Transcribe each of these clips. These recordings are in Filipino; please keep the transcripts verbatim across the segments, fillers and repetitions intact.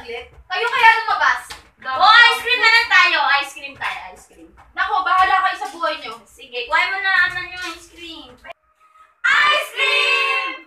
saglit? Kayo kaya lumabas? O, ice cream na lang tayo. Ice cream tayo, ice cream. Nako, bahala kayo sa buhay nyo. Sige, kuhain mo na naman yung ice cream. Ice cream!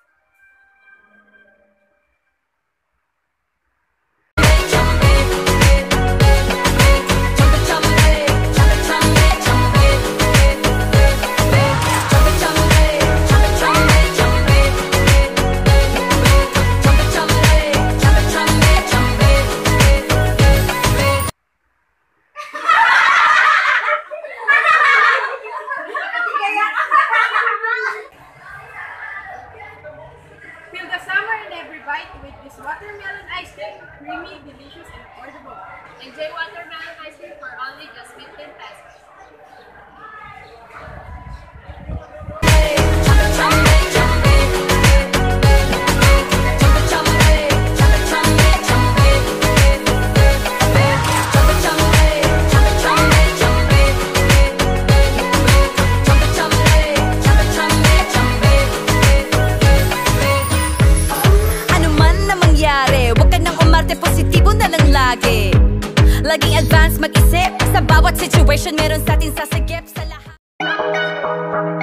Feel the summer in every bite with this watermelon ice cream. Creamy, delicious, and affordable. Enjoy watermelon ice cream for only just fifteen pesos. Positibo na lang lagi. Laging advance mag-isip. Sa bawat situation meron sa atin sasagip sa lahat.